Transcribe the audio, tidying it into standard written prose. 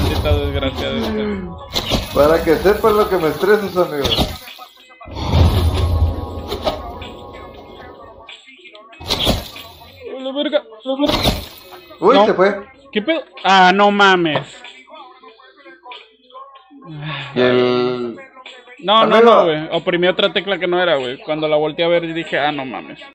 maldita desgracia de usted. Para que sepas lo que me estresas, amigo. La verga, la verga. Uy, No. se fue. ¿Qué pedo? Ah, no mames. Y el... No, Amigo. no, güey. Oprimí otra tecla que no era, güey. Cuando la volteé a ver dije, ah, no mames.